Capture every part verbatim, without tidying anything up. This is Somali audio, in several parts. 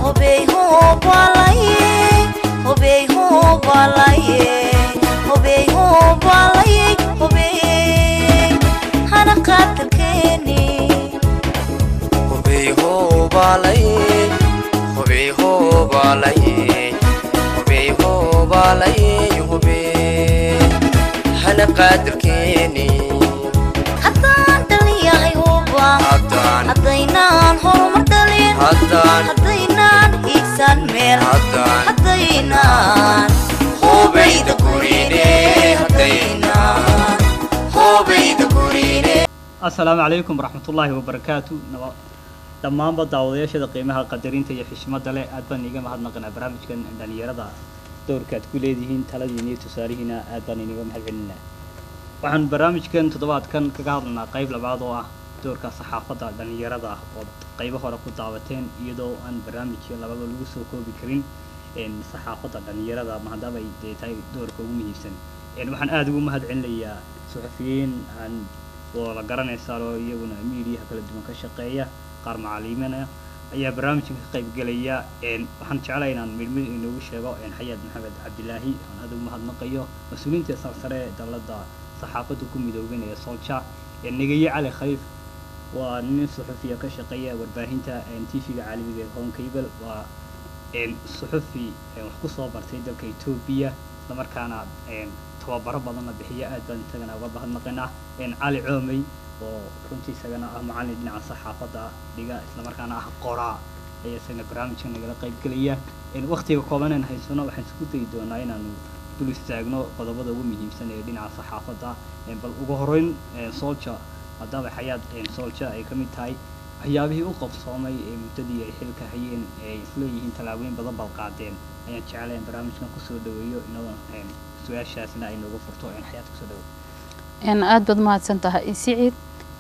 hubey hubalaye hubey hubalaye hubey hubalaye hubey hana qatalkeeni hubey hubalaye hubey hubalaye hubey hubalaye hubey hana qatalkeeni haddaan dhaliyahay huba haddaynaan horumar dhalin haddaynaan hiigsan meel haddaynaan hubayda gurine haddaynaan hubayda gurine. Assalaamu calaykum waraxmatullaahi wabarakaatu. dhammaanba daawadayaashada qiimaha qadarinta iyo xishmada leh aad baan iiga mahadnaqanaa barnaamijkan dhalinyarada doorka aad ku leedihiin taladiina iyo tusaalihiina aad baan iiga mahadcelinaa. waxaan barnaamijkan toddobaadkan kaga hadlanaa qayb labaad oo ah doorka saxaafadda dhalinyarada oo qaybo hore ku daawateen iyadoo aan barnaamijka labada lagu soo koobi karin in saxaafadda dhalinyarada maadaama ay tahay doorka ugu muhiimsan. waxaan aad ugu mahadcelinayaa suxufiyiin aan wada garanaysaa oo iyaguna miidiyaha kala duwan ka shaqeeya qaar macallimiin ayaa barnaamijka ka qayb galaya. waxaan jeclahay inaan midmid inoogu sheego xayaad maxamed cabdilaahi aan aad ugu mahadnaqayo mas-uuliyiinta sarsare ee dowladda saxaafadda ku midoobay ee Solja. Nagaye Cali Khaliif waa nin suxufiya ka shaqeeya warbaahinta T V-ga caalamiga ee Home Cable waa suxufi wax ku soo bartay dalka Itoobiya isla markaana tababaro badan la bixiya aad baan tagana uga bahadnaqaynaa. Cali Coomey oo runtii isagana ah macallin dhinaca saxaafadda dhiga isla markaana ah qoraa ayaa isagana barnaamijka nagala qayb galaya. waqtiga kooban aan haysano waxaan isku dayi doonaa inaanu dul istaagno qodobada ugu muhiimsan ee dhinaca saxaafadda. bal ugu horeyn Solja maadaama xayaad Solja ay ka mid tahay waxyaabihii u qabsoomay ee muddadii ay xilka hayeen ee isleeyihiin tallaabooyin badan bal qaadeen ayaan jeclahay in barnaamijkan kusoo dhaweeyo inoo su-aashaasina ay noogu furto xayaad kusoo dhaweeyo. aad baad mahadsan tahay Siciid.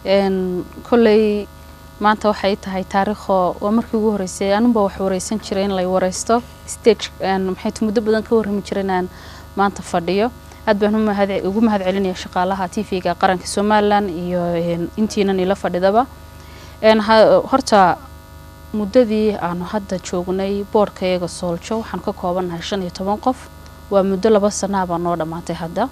kolley maanta waxay tahay taariikho waa markii ugu horeysay anuba wax wareysan jiray in la wareysto stage maxay muddo badan ka warrami jireen maanta fadhiyo. aad baan ugu mahadcelinayaa shaqaalaha T V-ga qaranka Soomaaliland iyo intiina ila fadhidaba. horta muddadii aanu hadda joognay boardkayaga Solja waxaan ka koobanahay shan iyo toban qof. waa muddo laba sano baa noo dhamaatay hadda.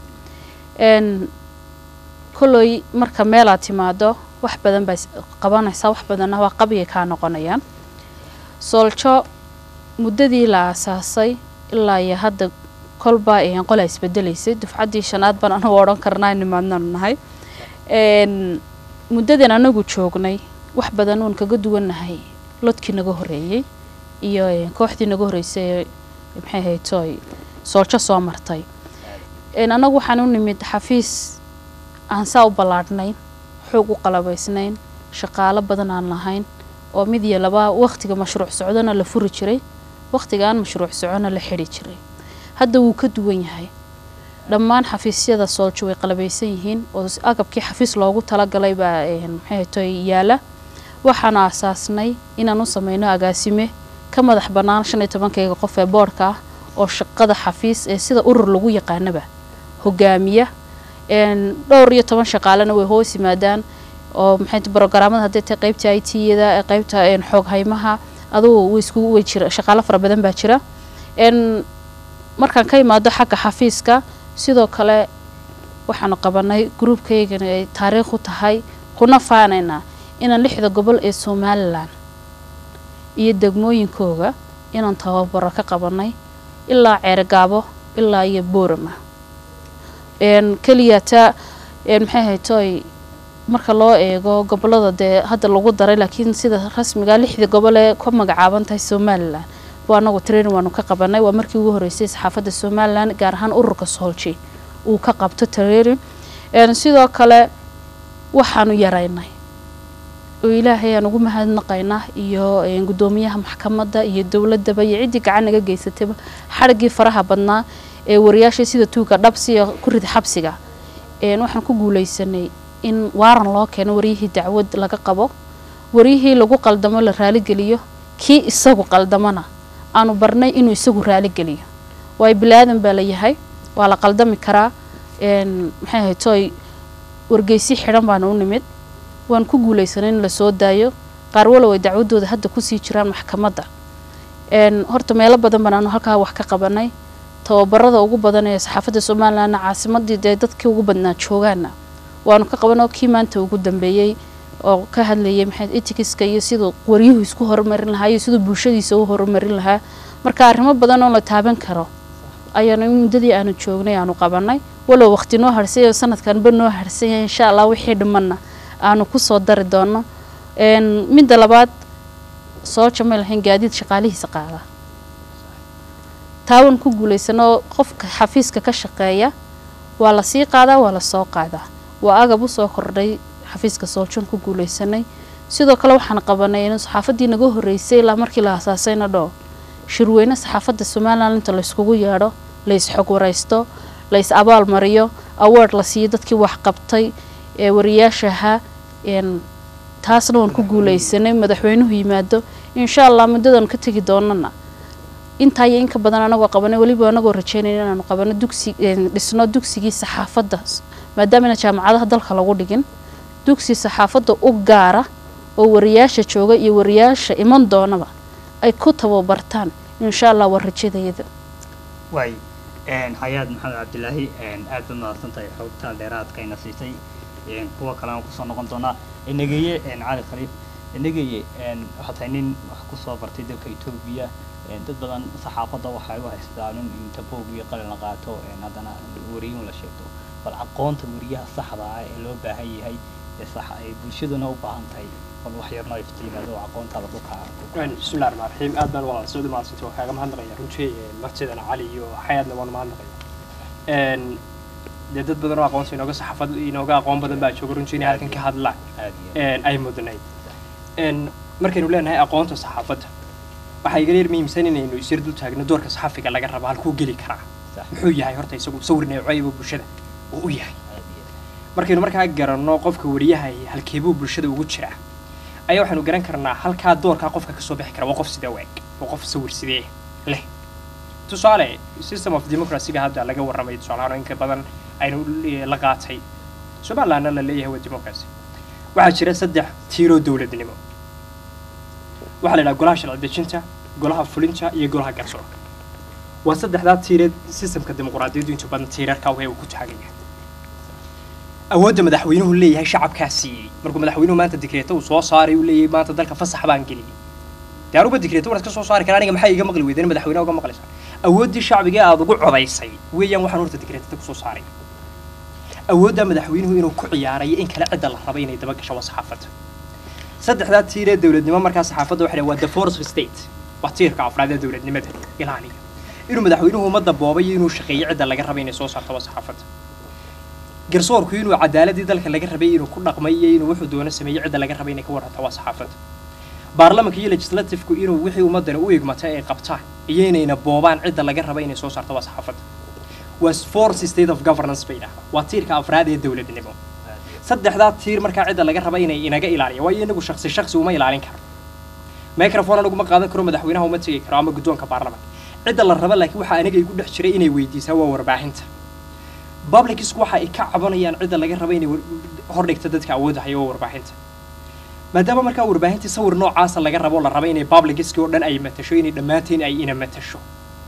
kolley marka meel aad timaado wax badan bay qabanaysaa wax badanna waa qabiga ka noqonayaan. Solja muddadii la aasaasay ilaa iyo hadda kolba ee qol ay isbedelaysay dufcadii shanaad baan anagu oran karnaa in maadna nahay. een muddadan anagu joognay wax badan oo kaga duwanahay lodkii naga horeeyay iyo kooxdii naga horeysay maxay haytay Solja soo martay. een anagu waxaan u nimid xafiis aan saa u balaadhnay xoog u qalabaysnayn shaqaale badan aan lahayn oo mid iyo laba waqtiga mashruuc socdana la furi jiray waqtiga aan mashruuc socona la xiri jiray. hadda wuu ka duwan yahay dhammaan xafiisyada Solja way qalabaysan yihiin oo agabkii xafiis loogu talagalay baa maxay tahay yaala. waxaan aasaasnay inaan u sameeyno agaasime ka madax banaan shan iyo toban kayga qof ee boardka oo shaqada xafiis ee sida urur lagu yaqaanaba hogaamiya. een dhowr iyo toban shaqaalana way hoos yimaadaan oo maxay tahay barnaamijyada hadda tay qaybta I T-yada ee qaybta een xog haymaha adoo way isku way jira shaqaale fara badan baa jira. een markaan ka imaado xagga xafiiska sidoo kale waxaan qabanay groupkaygana ay taariikh u tahay kuna faanayna inaan lixda gobol ee Soomaaliland iyo degmooyinkooda inaan tababaro ka qabanay ilaa Ceergaabo ilaa iyo Boorama. een kaliyata een maxay haytay marka loo eego gobolada de hadda lagu daray laakiin sida rasmiga lixda gobol ee ku magacaaban tahay Soomaaliland waa anagu training waanu ka qabanay. waa markii ugu horeysay saxaafadda Soomaaliland gaar ahaan ururka Solja uu ka qabto training. een sidoo kale waxaanu yaraynay oo Ilaahay aan ugu mahadnaqaynaa iyo gudoomiyaha maxkamadda iyo dawladda iyo cidii gacan naga geysatay xarigii faraha badnaa ee wariyaasha sida tuuga dhabsi iyo ku rid xabsiga. een waxaan ku guuleysanay in waaran loo keeno wariyihii dacwad laga qabo wariyihii lagu qaldamo la raali geliyo kii isagu qaldamana aanu barnay inuu isagu raali geliyo. way bilaadan baa la yahay waa la qaldami karaa. een maxay haytay wargeysi xiran baan u nimid waan ku guuleysanay in la soo daayo qaar wala way dacwadooda hadda ku sii jiraan maxkamadda. een horta meelo badan baan aanu halkaa wax ka qabanay tababarada ugu badan ee saxaafadda Soomaaliland caasimadii dadkii ugu badnaa joogaana waanu ka qabanoo kii maanta ugu dambeeyay oo ka hadlayay maxay ethics-ka iyo sidoo wariyuhu isku horumarin lahaa iyo sidoo bulshadiisa u horumarin lahaa marka arrimo badan oo la taaban karo ayaan muddadii aanu joognay aanu qabanay walow waqti noo harsay sanadkan ba noo harsay insha Allah wixii dhimanna aanu ku soo dari doono een midda labaad soo jamay lahayn gaadiid shaqaalihiisa qaada taawan ku guuleysano qofka xafiiska ka shaqeeya waa la sii qaadaa waa la soo qaadaa waa agab u soo kordhay xafiiska Sooljon ku guuleysanay sidoo kale waxaan qabanay in saxaafadii naga horeysay ilaa markii la aasaasayna dhoo shirweyne saxaafadda Soomaaliland inta la iskugu yeedho la is xog wareysto la is abaal mariyo award la siiyo dadkii wax qabtay ee wariyaashaha in taasna waan ku guuleysanay madaxweynuhu yimaado insha Allah muddadan ka tagi doonana inta ay in ka badan anagu qabanay waliba anagu rajeynayna inaanu qabano dugsi dhisno dugsigii saxaafadda maadaama jaamacadaha dalka lagu dhigin dugsi saxaafadda u gaara oo wariyaasha jooga iyo wariyaasha iman doonaba ay ku tababartaan insha Allah war rajeedayda way een Hayaad Maxamed Cabdilaahi een aad u mahadsantahay xogta dheeraadka ina siisay een kuwa kale aan ku soo noqon doona inageeye een Cali Khaliif inageeye een waxa tahay nin wax ku soo bartay dalka Itoobiya een dad badan saxaafadda waxa ay u haystaan in taboog iyo qalin la qaato een hadana wariyuhu la sheegto bal aqoonta wariyaha saxda ah ee loo baahan yahay ee sax ay bulshaduna u baahan tahay bal wax yar noo iftiimado aqoonta la ku kaa bismillaahir rahmaanir rahiim aad baan walaal soo dhimaatay oo kaaga mahadnaqaya runtii martidana Cali iyo Hayaadna waan mahadnaqaya een dad badan oo aqoonsi inooga saxaafad inooga aqoon badan baa jooga runtii halkan ka hadla een ay mudanayd een markaynu leenahay aqoonta saxaafadda waxay iga yar muhiimsan inaynu isir dul taagno doorka saxafiga laga rabo halkuu geli karaa muxuu yahay horta isagu sawirnay caybo bulshada oo u yahay markaynu markaa garanno qofka wariyaha halkeebuu bulshada ugu jira ayaa waxaanu garan karnaa halka doorka qofka ka soo bixi kara waa qof sida waag waa qof sawir sidee leh tusaale system of democracy ga hadda laga warramay tusaale in ka badan aynu la qaatay Soomaaliland la leeyahay waa democracy waxa jira saddex tiiro dawladnimo waxa la yiraahdaa golaha sharci dejinta golaha fulinta iyo golaha garsoorka waa saddexda tiireed systemka dimuqraadiyaddu inta badan tiirarka way ku taagan yahay awoodda madaxweynuhu leeyahay shacabkaasi markuu madaxweynuhu maanta dikreeto uu soo saaray uu leeyahay maanta dalka fasax baan geliyay daaruba dikreeto wanaag ka soo saari karaan aniga maxay iga maqli weydeen madaxweynuhu uga maqlaysaa awoodii shacbiga aad ugu codaysay weeyaan waxaan horta dikreetada ku soo saaray awoodda madaxweynuhu inuu ku ciyaarayo in kala cid la rabo inay daba gasho saxaafadda saddexda tiir ee dawladnimo markaa saxaafadda waxa waa the fourth state waa tiirka afraad ee dawladnimada ilaaliya inuu madaxweynuhu umada boobay inuu shaqeeyo cid laga rabo inay soo saarto saxaafadda garsoorku inuu cadaaladii dalka laga rabay inuu ku dhaqmayo inuu wuxuu doono sameeyo cid laga rabay inay ka warranto waa saxaafadda baarlamaanka iyo legislative-ku inuu wixii ummadana u eegmatay ay qabtaan iyo inayna boobaan cid laga rabay inay soo saarto waa saxaafadda was fourth state of governance bayna waa tiirka afraad ee dawladnimo saddexda tiir marka cid laga rabay inay inaga ilaaliyo waa inagu shakhsi shakhsi uma ilaalin karo microphone lagu ma qaadan karo madaxweynaha uma tagi karo ama guddoonka baarlamaanka cid la raba laakiin waxa aniga igu dhex jiray inay weydiisaa waa warbaahinta public isku waxa ay ka cabanayaan cid laga rabo inay hor dhigto dadka awoodda hayo warbaahinta maadaama markaa warbaahinta sawir noocaas laga rabo la rabo inay public isku oo dhan ay matasho inay dhammaanteen ay ina matasho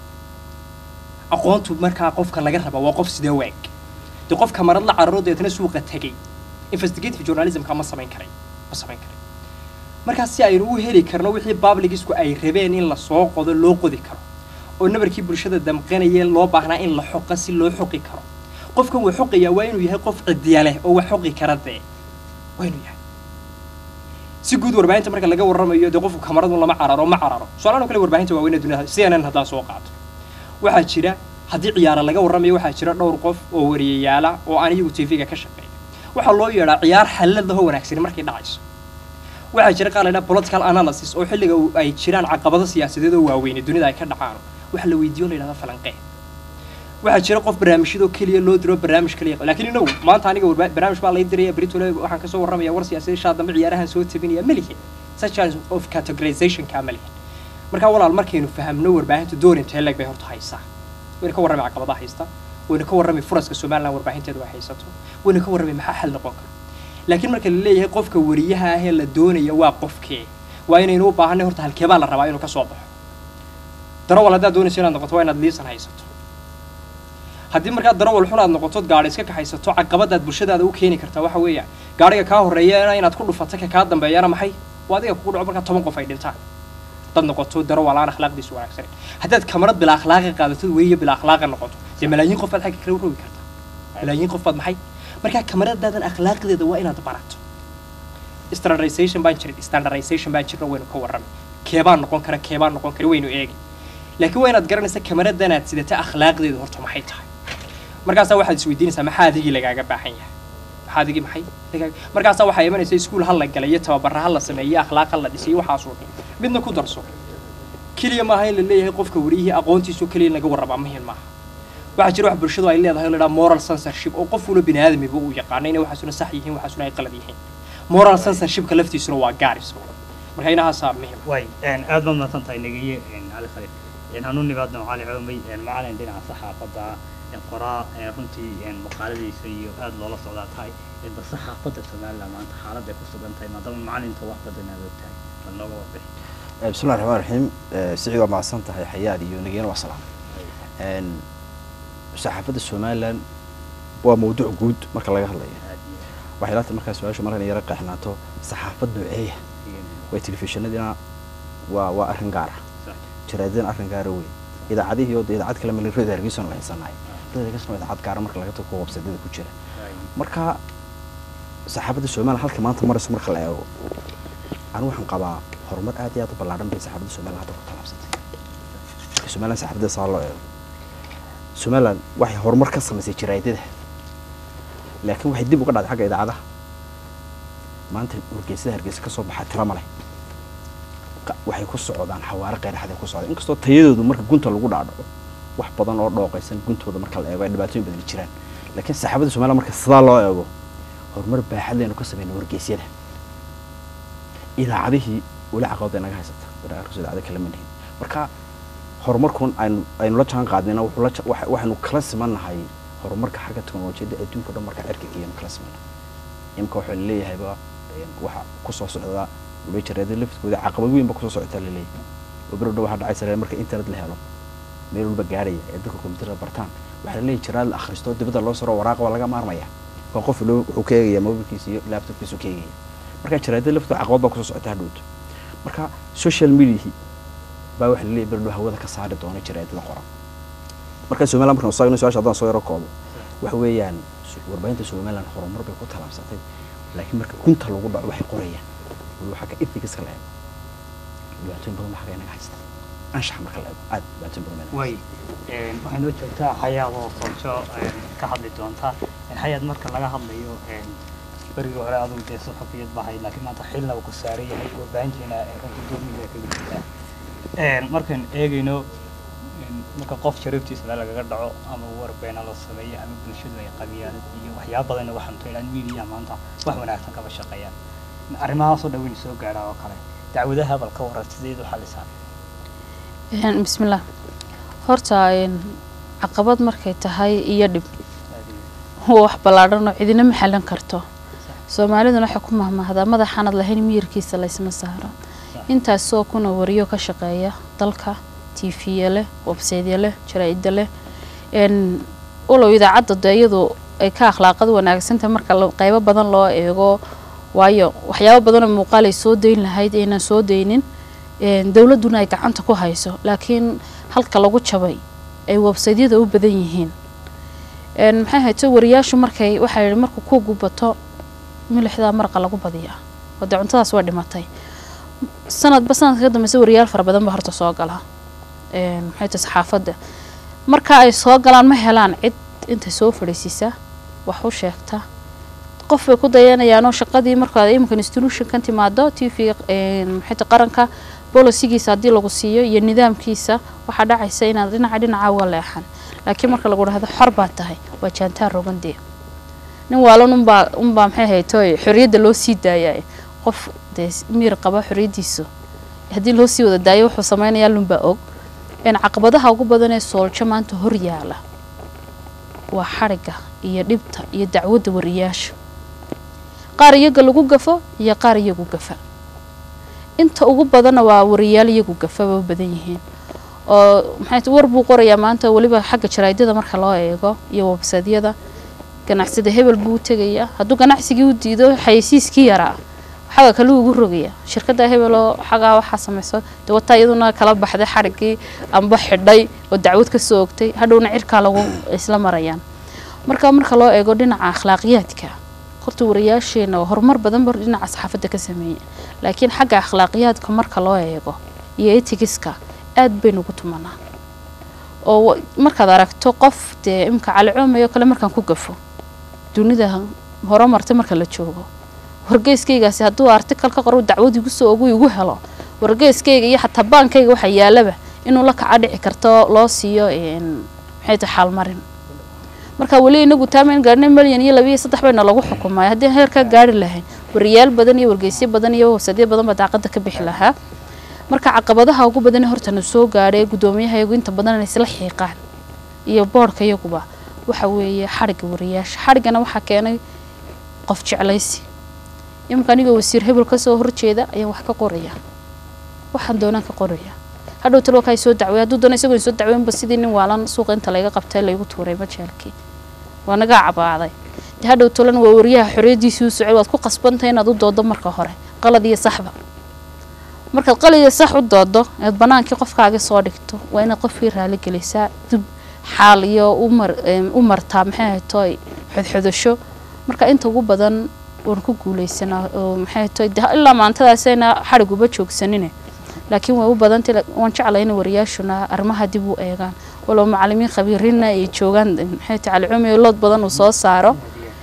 aqoontu markaa qofka laga rabo waa qof sidee waag de qof kamarad la cararo deetana suuqa tagay investigative journalism ka ma samayn karay ma samayn karay markaa si aynu u heli karno wixii public isku ay rabeen in la soo qodo loo qodi karo oo nabarkii bulshada damqanaya loo baahnaa in la xoqo si loo xoqi karo qofka uu xoqaya waa inuu yahay qof cidiya leh oo wax xoqi kara de waa inuu yahay si guud warbaahinta marka laga warramayo de qofku kamaradu lama cararo ma cararo su'aalaha kale warbaahinta waa weyn dunida C N N hadaa soo qaato waxa jira hadii ciyaar laga warramayo waxa jira dhowr qof oo wariyayaala oo aan iyagu T V-ga ka shaqeeya waxa loo yeeraa ciyaar xalad oo wanaagsan markay dhacayso waxa jira qaalina political analysis oo xilliga ay jiraan caqabado siyaasadeed oo waaweyn dunida ay ka dhacaan waxa la weydiiyo la yiraahdo falanqeyn waxa jira qof barnaamijyada kaliya loo diro barnaamij kaliya laakiin inuu maanta aniga barnaamij baa la diray Britole waxaan ka soo warramaya war siyaasadeed shaadamba ciyaarahan soo tabinaya malihi such as of categorization kamali marka walaal markaynu fahamno warbaahinta door intee lag bay horta haysaa wayna ka warramay caqabadaha haysta wayna ka warramay furaska Soomaaliland warbaahinteedu waxay haysato wayna ka warramay maxaa xal noqon kara laakiin marka la leeyahay qofka wariyaha ah ee la doonayo waa qofkee waa inaynu u baahanay horta halkee baa la rabaa inuu ka soo baxo darawal haddaad doonayso inaad noqoto waa inaad liisan haysato haddii markaa darawal xun aad noqotood gaari iska kaxaysato caqabadaad bulshadaada u keeni kartaa waxa weeyaan gaariga kaa horreeya inaad ku dhufato ka kaa dambeeyana maxay waa adiga kugu dhaco markaa toban qof ay dhintaan dad noqoto darawal aan akhlaaqdiisu wanaagsan haddaad kamarad bila akhlaaqa qaadatod weeye bila akhlaaqa noqoto dee malaayiin qof baad xagga kale u rogi kartaa malaayiin qof baad maxay markaa kamaradadan akhlaaqdeeda waa inaad barato standardization baan jirin standardization baan jirna waynu ka warramay keebaan noqon kara keebaan noqon kara waynu eegi laakiin waa inaad garanaysa kamaradan aad sidata akhlaaqdeedu horta maxay tahay markaasaa waxaad isweydiinaysaa maxaa adigii lagaaga baahan yahay maxaa adigii maxay markaasaa waxaa imanaysa iskuul hal la galay iyo tababara hal la sameeyey akhlaaq hal la dhisay waxaasoo dhan midna ku darso keliya maaha in la leeyahay qofka wariyihii aqoontiisu keliya laga warrabaa muhiim maaha waxaa jira wax bulshadu ay leedahay oo la yidhaha moral censorship oo qof wala bini aadamiba uu yaqaano inay waxaasuna sax yihiin waxaasuna ay qalad yihiin moral censorshipka laftiisuna waa gaaris marka inahaasaa muhiim way aad baad mahadsan tahay nagaye cali khaliil hanu nimaadno cali coomay macalin dhinaca saxaafadda qoraa runtii maqaaladiisa iyo aad loola socdaa tahay bal saxaafadda Soomaaliland maanta xaaladda ku sugan tahay maadaama macalinta wax badan aad og tahay bal nooga warbixi بسم الله الرحمن الرحيم سعيد مع سنتها حيادي ونجينا وسلام ان صحافه السومالان وموضوع جود marka laga hadlayo waxay markaa su'aasha markan yara qeexnaato saxaafaddu ee way telefishinadina waa waa arrin gaar ah jiraadeen arrin gaar ah way idaacadihi iyo idaacad kale ma leeyahay hargeysa oo haysanay dadka idaacad gaar marka laga tago website-da ku jira marka saxaafadda Soomaaliland halka maanta marayso marka la eego aan waxaan qabaa horumar aad iyo aad u ballaaran bay saxaafadda Soomaaliland hadda ku talaabsatay Soomaaliland saxaafadda saalo ee Soomaaliland waxay horumar ka samaysay jiraayadada laakiin waxay dib uga dhacday xagga idaacadaha maanta wargeysyada hargeysa ka soo baxay tiro male waxay ku socdaan xawaare qeyrxad ku socdaan inkastoo tayadoodu marka gunta lagu dhaadhaco wax badan oo dhooqaysan guntooda marka la eego ay dhibaatooyin badan jiraan laakiin saxaafadda Soomaaliland marka sidaa loo eego horumar baaxad leh ka sameeyay wargeysyada idaacadihii wala caqabad inaga haysata barnaamijka idaacada kala mid marka horumarkun aynu aynu la jaan qaadnayna wuxuu la waxaanu kala simanahay horumarka xagga teknolojiyadda adduunka dhan marka cirka iyo kala simanahay imka waxa leeyahay ba waxa ku soo socda wajirada laftkooda caqabad weyn ba ku soo socota leeyahay wabro waxa dhacay sare marka internet la helo meel walba gaaraya ee dadka kombiyuutarada bartaan waxa leeyahay jiraa la akhristo dibadda loo soo waraaq waa laga maarmaya oo qof uu ka eegaya mobilkiisa iyo laptopkiisa ka eegaya marka jiraada laftu caqabad ba ku soo socota hadhowto marka social media baa wax leeyahay bardo hawada ka saari doona jiraadada qoran marka Soomaaliland marka soo soo shaqadan soo yaro koobo wax weeyaan warbaahinta Soomaaliland horumar bay ku talaabsatay laakiin marka kunta lagu dhaco waxay qorayaan waxa ka ethics kale dhibaatooyin badan waxa inaga haysta anshax marka la eego aad dhibaatooyin badan way een waxaan u joogtaa xayaad oo qorsho ka hadli doonta xayaad marka laga hadlayo een bariga hore adugu ee saxafiyad bahay laakiin maanta xilna uu ku saaray yahay warbaahinteena ee gudoomiyaha ka jirta een markaan eegayno marka qof sharaftiisa lagaga dhaco ama warbeena loo sameeyo ama bulshada ay qabiyaan iyo waxyaabo badan oo waxaan tooyaan media maanta wax wanaagsan ka shaqeeyaan arrimahaas oo dhaweyn soo gaaraa oo kale dacwadaha balka warartideedu xalisan een bismillah horta een caqabad markay tahay iyo dhib wax ballaaran oo cidina ma xalan karto Soomaaliduna waxa ku mahmaahda madaxanad lahayn miirkiisa la isma saaro intaas soo kuna wariyo ka shaqeeya dalka T V leh website leh jaraa'id leh in olo idaacadda iyadu ay ka akhlaaqad wanaagsan tahay marka qaybo badan loo eego waayo waxyaabo badan oo muuqaal ay soo deyn lahayd ayna soo deynin in dawladuna ay gacanta ku hayso laakiin halka lagu jabay ay website-yada u badan yihiin in maxay hayto wariyaashu markay waxay markuu ku gubato milixda marqa lagu badiyaa wada cuntadaas waa dhimatay sanad ba sanad ka dambeeyay wariyaal fara badan ba horta soo gala een maxay tahay saxaafadda marka ay soo galaan ma helaan cid inta soo fadhiisisa wax u sheegta qof ay ku dayanayaan oo shaqadii marka ay imkan institution kan timaado T V een maxay tahay qaranka policy-giisa hadii lagu siiyo iyo nidaamkiisa waxa dhacaysa inaad dhinaca dhinaca walaxan laakiin marka lagu raahdo xor baa tahay waa jaantaa rogandii nin waalan un baa un baa maxay haytay xorriyada loo sii daayay qof miir qaba xorriyadiisu hadii loo sii wada daayo wuxuu sameeyaa lumba og in caqabadaha ugu badan ee sooljo maanta hor yaala waa xariga iyo dhibta iyo dacwadda wariyaasha qaar iyaga lagu gafo iyo qaar iyagu gafa inta ugu badan waa wariyaal iyagu gafa oo badan yihiin oo maxay tahay war buu qorayaa maanta waliba xagga jaraa'idada marka loo eego iyo website-yada ganacsida hebel buu tagayaa hadduu ganacsigii u diido xayeysiiskii yaraa xaga kale ugu rogaya shirkadda hebel oo xaga waxa samayso dawata iyaduna kala baxday xarigii amba xidhay oo dacwad ka soo ogtay hadhowna cirka lagu isla marayaan marka marka loo eego dhinaca akhlaaqiyaadka horta wariyaasheena horumar badan bar dhinaca saxaafadda ka sameeyay laakiin xagga akhlaaqiyaadka marka loo eego iyo ethics-ka aad baynu ku tumanaa oo markaad aragto qof dee imka cali coomayo kale markaan ku gafo dunida horumartay marka la joogo wargeyskaygaasi hadduu article ka qoro dacwad igu soo ogu igu helo wargeyskayga iyo xataa baankayga waxa yaalaba inuu la kaca dhici karto loo siiyo een maxay tahay xalmarin marka wali inagu taamen gaarnay milyan iyo laba iyo saddex bayna lagu xukumay haddii heerka gaari lahayn wariyaal badan iyo wargeysyo badan iyo wasadiyo badan ba daaqada ka bixi lahaa marka caqabadaha ugu badan hortana soo gaaray gudoomiyaha inta badan isla xiiqaan iyo boorka iyaguba waxa weeye xariga wariyaasha xarigana waxa keenay qof jeclaysi imka aniga wasiir hebel ka soo horjeeda ayaan wax ka qoraya waxaan doonaan ka qoraya hadhow talo ka soo dacway hadduu doono isagoo soo dacweyn ba sidii nin waalan suuqa inta laga qabtay lagu tuuray majaalkii waa naga cabaaday hadhow talo waa wariyaha xoriyadiisu u socod waad ku qasbantahay inaad u doodo marka hore qalad iyo saxba marka qalad iyo sax u doodo aad banaankii qofkaaga soo dhigto waa inaad qofkii raali gelisaa dib xaal iyo umar umarta maxay tahay xodxodasho marka inta ugu badan waan ku guuleysana oo maxay tahay ilaa maantadaasayna xariguba joogsanine laakiin way u badan tahay waan jeclahay in wariyaashuna arrimaha dib u eegaan walow macallimiin khabiirina ay joogaan maxay tahay culumiyo lood badan uu soo saaro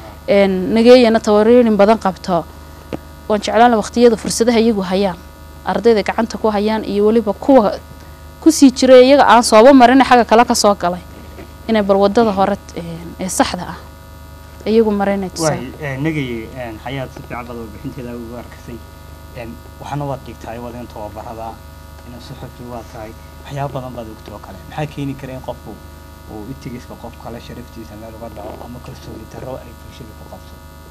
een nageeyana tawareerin badan qabto waan jeclaan waqtiyada fursadaha iyagu hayaan ardayda gacanta ku hayaan iyo waliba kuwa ku sii jiray iyaga aan sooba marin xaga kala ka soo galay inay bal wadada hore ee saxda ah iyagu marinayso way nagay een xayaat si fiican baad warbixinteeda ugu arkasay een waxana waad dhigtay wadin tababarada inuu suxufi waa tahay waxyaabo badan baad ogto oo kale maxaa keeni kara in qofku uu itigiska qof kale sharaftiisa meel uga dhaco ama kalsooni darro ay bulshada ku qabto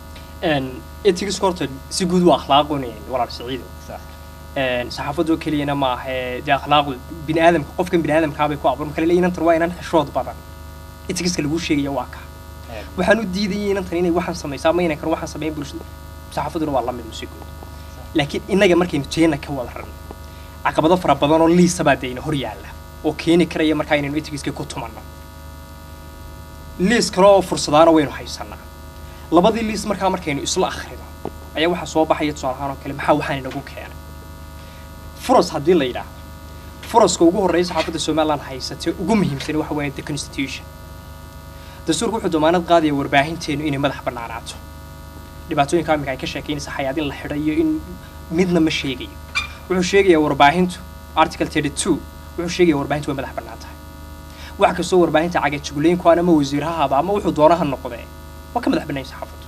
een itigiska horta si guud waa akhlaaq u neeyay walaal Saciid sax een saxaafadu kaliya ma aha de akhlaaq bini aadamka qofkan bini aadamka bay ku abuur kale inaan tar waa inaan xishood badan itigiska lagu sheegayo waa ka waxaan u diiday inaan tan inay waxaan sameeyay ma inaan kar waxaan sameeyay bulshada saxaafaduna waa la mid musiigo laakiin inaga markaynu jeena ka wada ran caqabado fara badan oo liisa baadayna hor yaala oo keeni karaya markaa inaynu itigiska ku tumanno liis kale oo fursadaana waynu haysanaa labadii liis markaa markaynu isla akhrino ayaa waxa soo baxaya tusaalahaan oo kale maxaa waxaan inagu keenay furas haddii la yidhaahdo furaska ugu horreeya saxaafadda Soomaaliland haysatay ugu muhiimsan waxa weeye the constitution dastuurku wuxuu damaanad qaadaya warbaahinteenu inay madax bannaanaato dhibaatooyinka amniga ay ka sheekeynaysa xayaad in la xidhayo in midna ma sheegayo wuxuu sheegayaa warbaahintu article thirty-two wuxuu sheegayaa warbaahintu way madax bannaan tahay wax kastoo warbaahinta caga jugleyn ku ama wasiiraha ama wuxuu doonaha noqday waa ka madax bannaan saxaafaddu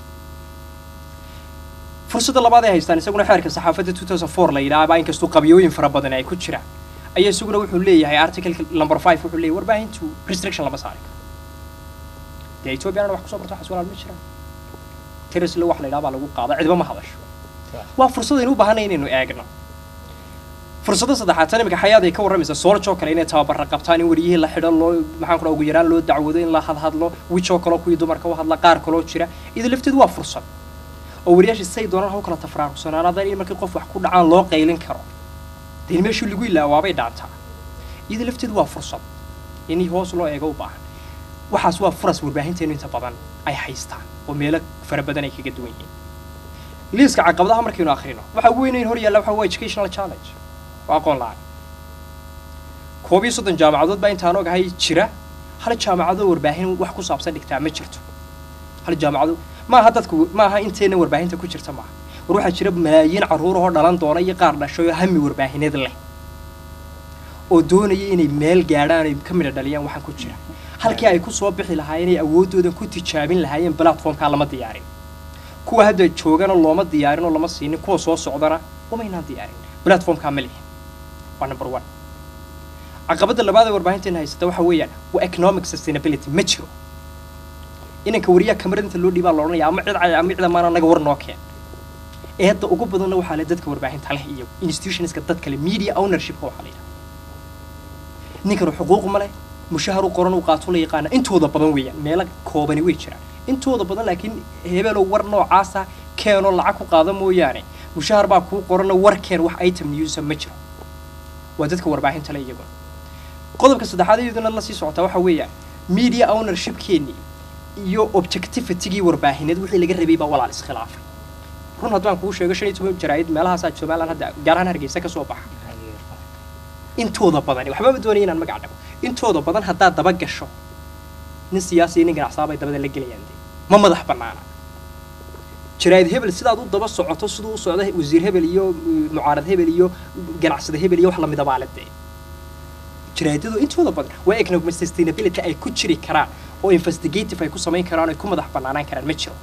fursadda labaad ay haystaan isaguna xeerka saxaafadda two thousand four la yidhaahdo in kastoo qabiyooyin fara badan ay ku jiraan ayaa isaguna wuxuu leeyahay article number five wuxuu leeyahay warbaahintu restriction lama saari karo dee Ethiopiana wax ku soo barto wax su'aal ma jiraan tiris la wax la yiraahdo lagu qaado cidba ma hadasho waa fursad inuu baahanay inaynu eegno fursadda saddexaad tan imika xayaad ay ka waramaysa soorjo kale inay tababar qabtaan in wariyihii la xidho loo maxaan ku ugu yaraan loo dacwado in la hadhadlo wicho kale ku dumarka u hadla qaar kale oo jira idin lafteedu waa fursad oo wariyaasha say doonaan haw kala tafraaqsanaadaan in markii qof wax ku dhacaan loo qaylin karo dee meeshu lagu ilaawabay dhaantaa idin lafteedu waa fursad in hoos loo eego u baahan waxaas waa furas warbaahinteenu inta badan ay haystaan oo meelo fara badan ay kaga duwan yihiin liiska caqabadaha markaynu akhrino waxa ugu weyn hor yaalla waxa waa educational challenge waa aqoon la'aan koob iyo soddon jaamacadood baa intaan ogahay jira hal jaamacado warbaahin wax ku saabsan dhigtaa ma jirto hal jaamacado ma aha dadku ma aha inteena warbaahinta ku jirta ma war waxa jira malaayiin carruur oo dhalan doona iyo qaar dhashay hami warbaahineed leh oo doonaya inay meel gaadhaan ay ka mid dhaliyaan waxaan ku jira halkii ay ku soo bixi lahaayeen ay awoodooda ku tijaabin lahaayeen platformka lama diyaarin kuwa hadda joogana looma diyaarin oo lama siinin kuwa soo socdana uma inaan diyaarin platformka ma leeyahay waa number one caqabada labaad ee warbaahinteena haysata waxa weeyaan waa economic sustainability ma jiro inanka wariyaha kamarada loo dhiibaa looranayaa ama cid ay ama cid maana naga war noo keen eedda ugu badanna waxaa la dadka warbaahinta leh iyo institutionska dadka leh media ownership waxa la yiraahdo ninkan xuquuq ma leh mushahar u qoran uu qaato la yaqaana intooda badan weeyaan meelo koobani way jiraan intooda badan laakiin hebelo war noocaasa keeno lacag ku qaada mooyaane mushahar baa kuu qorana warkeen wax item news ma jiro waa dadka warbaahinta le iyaguna qodobka saddexaad iyaduna la sii socota waxa weeyaan media ownership keeni iyo objectivity-gii warbaahineed wixii laga rabay baa walaal iskhilaafay run haddaan kuu sheego shan iyo toban jaraa'id meelahaasaa Somaliland hadda gaar ahaan Hargeysa ka soo baxa intooda badan waxba ma doonayeen inaan magac dhago intooda badan haddaad daba gasho nin siyaasi nin ganacsaabay dabada la gelayaan ma madax bannaana jaraa'id hebel sidaad u daba socoto sidoo u socda wasiir hebel iyo mucaarad hebel iyo ganacsade hebel iyo wax la mid ah baalade jaraa'idadu intooda badan waa economic sustainability ay ku jiri karaan oo investigative ay ku samayn karaan ay ku madax bannaanaan karaan ma jiro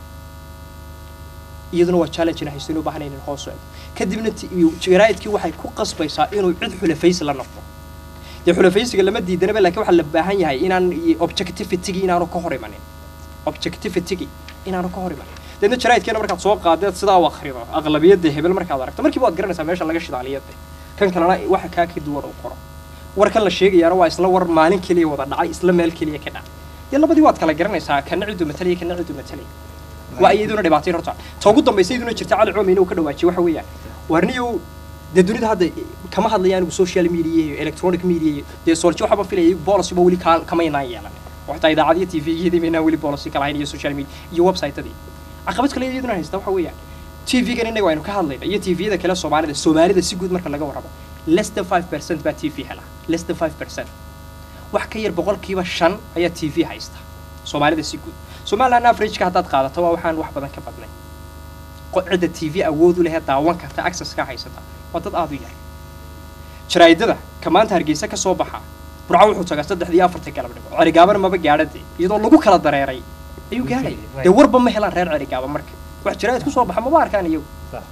iyaduna waa challenge in haysto inuu baahnay in hoos socdo kadibna jaraa'idkii waxay ku qasbaysaa inuu cid xulafaysi la noqdo dee xulafaysiga lama diidanaba laakiin waxaa la baahan yahay inaan objectivity-gi inaanu ka hor imanin objectivity-gi inaanu ka hor imanin deedna jaraa'idkeena markaad soo qaadeed sidaa u akhrido aqlabiyadda hebel markaad aragto markiiba waad garanaysaa meesha laga shidaaliyada kan kalena waxa kaa ka duwan uu qoro warkan la sheegayaana waa isla war maalin keliya wada dhacay isla meel keliya ka dhacay dee labadii waad kala garanaysaa kana cidu matalaya kana cidu matalaya waa iyaduna dhibaatooyin horta ta ugu dambaysa iyaduna jirta cali coomi inuu ka dhawaajiyo waxa weeyaan warniyow dee dunida hadda kama hadlayaan anigu social media iyo electronic media iyo dee soolji waxba filayay policy ba weli kama inaan yeelan waxta idaacadiyo t v-geedii bayna weli policy kala hayn iyo social media iyo website-adii caqabad kale iyaduna haysta waxa weeyaan t v-gan innaga aynu ka hadlayna iyo t v-yada kale soomaalida soomaalida si guud marka laga warrabo less than five percent baa t v hela less than five percent wax ka yar boqolkiiba shan ayaa t v haysta soomaalida si guud Somaliland average-ka haddaad qaadato waa waxaan wax badan ka badnay cidda t v awood u leh daawan karta access ka haysata waa dad aad u yar jaraa'idada ka maanta Hargeysa ka soo baxa burco wuxuu tagaa saddexdii afartii galabnimo carigaabana maba gaadhade iyadoo lagu kala dareeray ayuu gaadhay dee warba ma helaan reer carigaaba marka wax jaraa'id ku soo baxa maba arkaan iyagu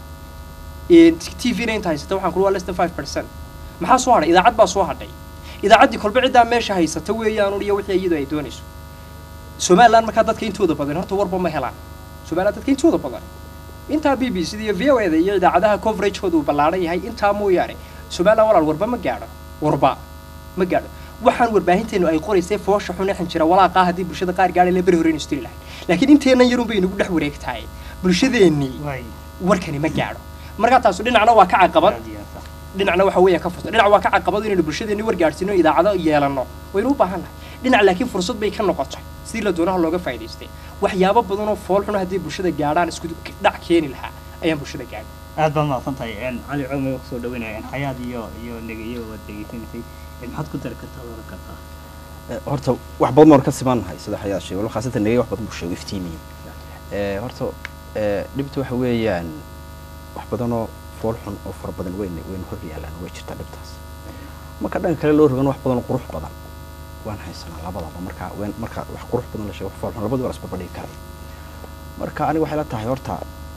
t v-na inta haysata waxaan kula waa less than five percent maxaa soo hadhay idaacad baa soo hadhay idaacaddii kolba ciddaa meesha haysata weeyaan iyo wixii iyadu ay doonayso Somaliland marka dadka intooda badan horta warba ma helaan Somaliland dadka intooda badan inta B B C iyo V O A iyo idaacadaha coverage-koodu ballaaran yahay inta mooyaane Somaliland walaal warba ma gaadho warba ma gaadho waxaan warbaahinteenu ay qoraysay foosha xun ee xinjira walaaqa hadii bulshada qaar gaadhay la bari horeen istiri lahayd laakiin inteena yarun bay nagu dhex wareegtahay bulshadeeni warkani ma gaadho marka taas dhinacna waa ka caqabad dhinacna waxa weeye ka furto dhinac waa ka caqabad inaynu bulshadeeni war gaadhsiino idaacado yeelano waynu u baahannahay dhinac laakiin fursad bay ka noqotay sidii la doonaha looga faa'iidaystay waxyaabo badan oo fool xun haddii bulshada gaadhaan isku dhac keeni lahaa ayaan bulshada gaadhin aad baad mahadsantahay cali coomi oo kusoo dhaweynaya xayaad iyo iyo negeyo waad degeysanaysay maxaad ku dari kartaa oran kartaa horta wax badan oo ka simaanahay sida xayaad sheegay wal khaasatan negeyo wax badan buu sheegay iftiimiye ee horta ee dhibta waxa weeyaan wax badan oo fool xun oo far badan weyn weyn hor yaalaan way jirtaa dhibtaas marka dhan kale loo rogan wax badan oo qurux badan waan haysanaa labadaba marka ween marka wax qurux badan la sheego wax fool xun labadaba la isbarbardhigi karay marka aniga waxay la tahay horta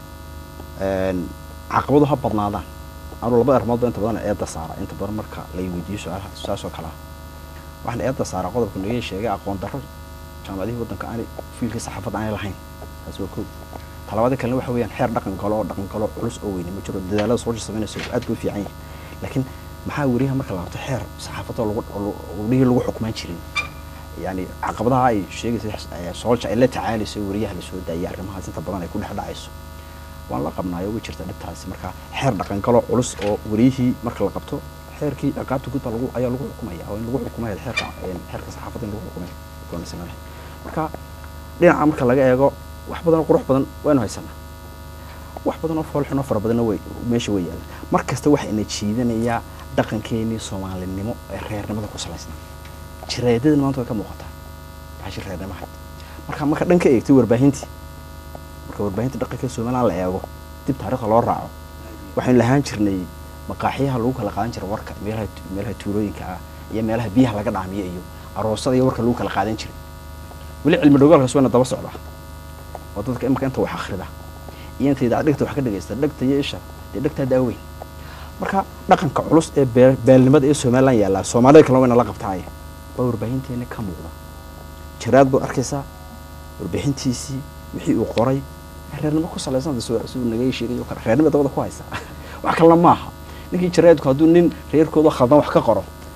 een caqabado ha badnaadaan anu laba arrimood inta badan eedda saara inta badan marka la weydiiyo su'aalaha su'aasho kala waxaan eedda saara qodobka naga sheegay aqoon darro jaamacadaha wadanka aan fiilka saxaafadda aan lahayn taas oo koob talabaad kale waxa weeyaan xeer dhaqan galo dhaqan galo culus oo weyn ma jiro dadaalada soo sameynayso aad u fiican yahay laakiin maxaa wariyaha marka la qabto xeer saxaafadda lagu wariyaha lagu xukumaan jirin yani caqabadaha ay sheegayso soolja ay la tacaalayso wariyaha la soo daayay arrimaha inta badan ay ku dhex dhacayso waan la qabnaayo way jirta dhibtaasi marka xeer dhaqan galo culus oo wariyihii marka la qabto xeerkii ciqaabta guud lagu ayaa lagu xukumaya oo in lagu xukumayo xeerka xeerka saxaafadda in lagu xukumayo koonaysan marka dhinaca marka laga eego wax badan oo qurux badan waanu haysanaa wax badan oo fool xun oo fara badan way meesha way yaalaan markasta waxa ina jiidanaya dhaqankeeni Soomaalinimo ee reernimada ku salaysan jireedada maanta way ka muuqataa baashi reernimada marka marka dhanka eegtay warbaahintii marka warbaahinta dhaqanka Soomaaliland la eego dib taariikhda loo raaco waxaan lahaan jirnay maqaaxiyaha lagu kala qaadan jiray warka meelaha meelaha tuulooyinka ah iyo meelaha biyaha laga dhaamiyo iyo aroosada iyo warka lagu kala qaadan jiray wali cilmi dhogaalka Soomaaliland daba socda wadadka imka inta wax akhrida iyo inta idaacad dhigta wax ka dhageysta dhagta iyo isha dhagta daaweyn marka dhaqanka culus ee beelnimada ee Soomaaliland yaala Soomaalida kale wayna la qabtaay waa warbaahinteena ka muuqda jiraad buu arkaysaa warbaahintiisii wixii uu qoray reernimo ku salaysan soo soo nagay sheegay oo reernimo dabada ku haysa wax kale ma aha ninkii jiraadku haduu nin reerkooda khaldan wax ka qoro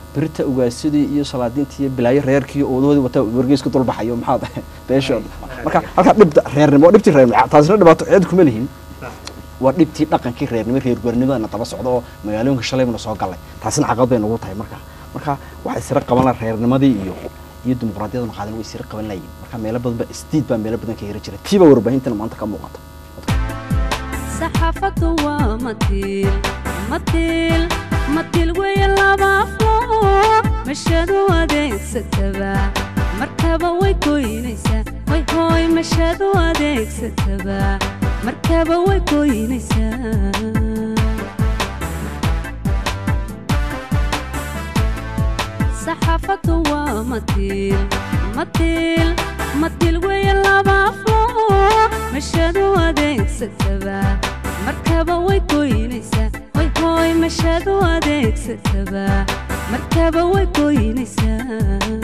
بريتا واسدي iyo salaadintii bilaayo reerkii oodoodii wata wargeys ku dulbaxayo maxaad beeshood marka halka dhibta reernimo dhibti reernimo taasina dhibaato cid kuma lihin waa dhibti dhaqankii reernimo reer goornimada taba socdo magaalooyinka shalayna soo galay taasina caqabad bay nagu tahay marka marka waxa isra qaban la reernimadii iyo iyo dimuqraadiyadda qaadan way isra qaban laayeen marka meelo badan istiid baa meelo badan ka hiri jiray tiiba warbaahintan maanta ka muuqata saxaafadu waa matil matil matil way laba aflo mashadu adeegsataba markaba way goynaysaa way hooy mashadu adeegsataba markaba way goynaysaa saxaafadu waa matil matil matil way laba aflo mashadu adeegsataba markaba way goynaysaa way hooy mashadu adeegsataba markaba way goynaysaa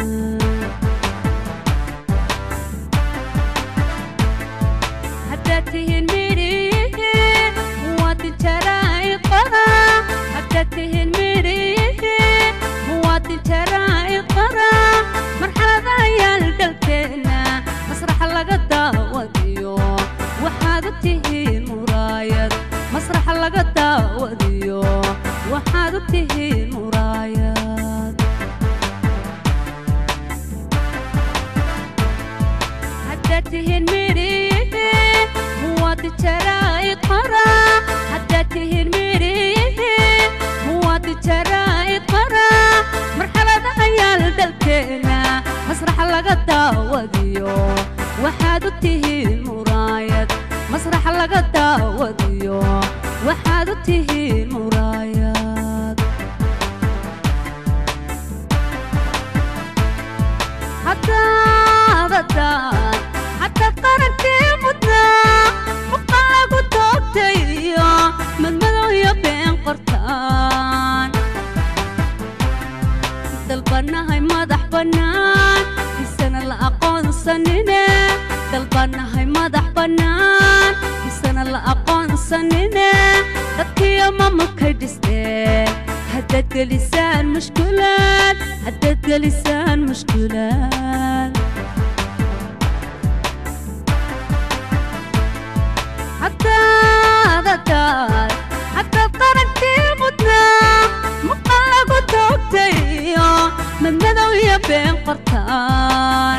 haddaatihin midhihi muwaadin jaraa'iqada haddaatihin midhihi muwaadin jaraa'iqada marxaladaha yaal dalkeena masraxa laga daawadiyo waxaad u tihiin muraayad masraxa laga daawadiyo waxaad u tihiin muraayad haddaad tihiin midhihi muwaadin jaraa'iqada haddaad tihiin midhihi muwaadin jaraa'iqada marxaladaha yaal dalkeena masraxa laga daawadiyo waxaad u tihiin muraayad masraxa laga daawadiyo waxaad u tihiin muraayad haddaad haddaad haddaad qarankii mudnaa muqal lagu toogtayo madmadow iyo been qortaan dalbanahay madax bannaan isana la aqoonsanine dalbanahay madax bannaan isana la aqoonsanine dadkiyo maamulkay dhisteen haddaad gelisaan mushkulaad haddaad gelisaan mushkulaad haddaad haddaad haddaad qarankii mudnaa muqal lagu toogtayo madmadow iyo been qortaan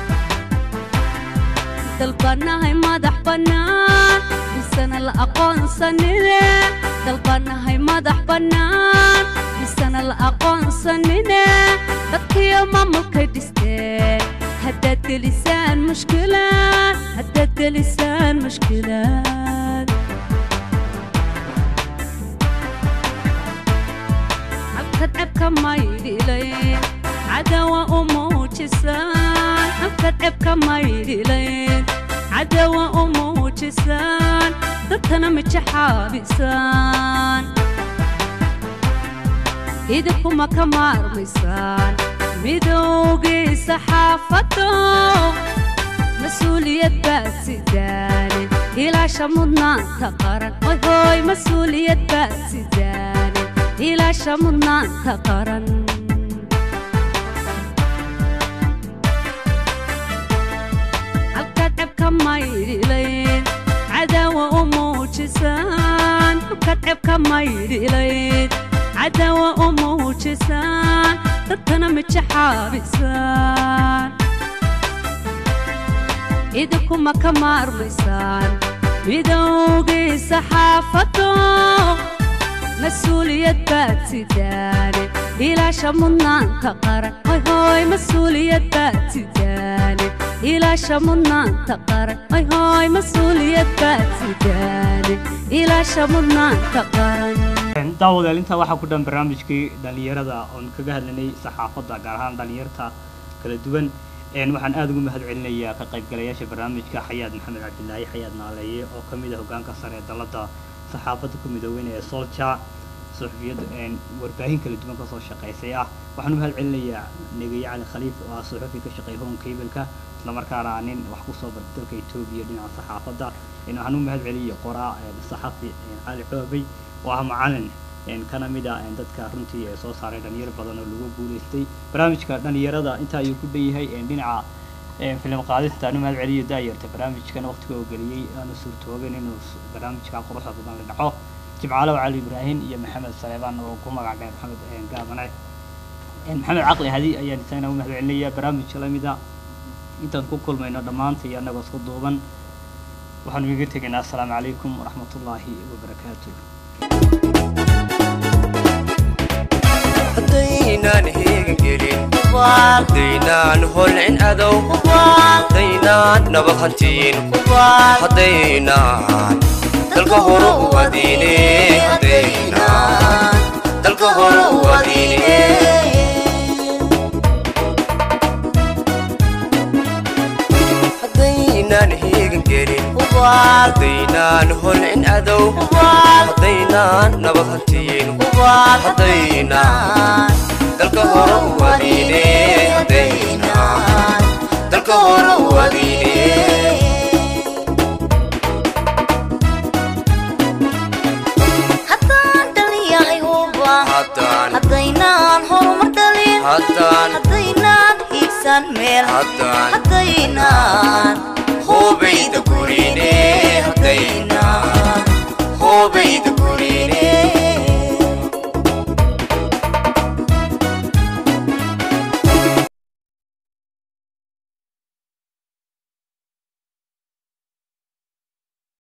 dalbanahay madax bannaan isana la aqoonsanine dalbanahay madax bannaan isana la aqoonsanine dadkiyo maamulkay dhisteen haddaad gelisaan mushkulaad haddaad gelisaan mushkulaad halkaad cebka maydhilayn cadawa u muujisaan halkaad cebka maydhilayn cadawa u muujisaan dadkana mijaxaabisaan idinkuma ka maarmaysaan midowgii saxaafado mas-uuliyad baad sidaane ilaasha mudnaanta qaran hoy hooy mas-uuliyad baad sidaane ilaasha mudnaanta qaran halkaad cebka maydhilayn cadawa u muujisaan halkaad cebka maydhilayn cadawa u muujisaan dadkana mijaxaabisaan idinkuma ka maarmaysaan midowgii saxaafado mas-uuliyad baad sidaane ilaasha mudnaanta qaran hoy hooy mas-uuliyad baad sidaane ilaasha mudnaanta qaran hoy hooy mas-uuliyad baad sidaane ilaasha mudnaanta qaran daawadayaal intaa waxaa ku dhan barnaamijkii dhalinyarada oon kaga hadlanay saxaafadda gaar ahaan dhalinyarta kala duwan waxaan aad ugu mahad celinayaa ka qaybgalayaasha barnaamijka xayaad maxamed cabdilaahi xayaad naaleeye oo ka mid ah hoggaanka sare ee dalladda saxaafadda ku midoobeynaya solja suxufiyad warbaahin kala duwan kasoo shaqaysay ah waxaan u mahad celinayaa negeye cali khaliif oo ah suxufi ka shaqeeya home cable-ka islamarkaana nin wax ku soo bartay dalka etoobiya dhinaca saxaafadda waxaan u mahad celiyay qoraa saxafi cali xoobey oo ah macalin een kana mid ah een dadka runtii ee soo saaray dhalinyaro badan oo lagu guuleystay barnaamijka dhalinyarada inta ayuu ku dheeyahay een dhinaca een film qaadista anu mahad celiyo daayirta barnaamijkan waqtiga uu geliyay aanu suurtoobeen inuu barnaamijka quruxda badan la dhaco jibcaalo cali ibraahim iyo maxamed saleebaan oo ku magac dheer maxamed een gaabane een maxamed caqli hadi ayaan isagana u mahad celinayaa barnaamijka lamida intaan ku kulmayno dhamaantii anagoo isku duuban waxaan uga tegaynaa assalaamu calaykum waraxmatullaahi wabarakaatuh دينان هيجرين دينان هولعين أدو دينان نبخنتين دينان تلقهر وديني دينان تلقهر وديني دينان هيجرين دينان هولعين أدو دينان نبخنتين دينان تلقهر وديني دينان تلقهر وديني haddaan dhalinyacay huba haddaan haddaynaan horumar dhalin haddaan haddaynaan hiigsan meel haddaan haddaynaan hubayda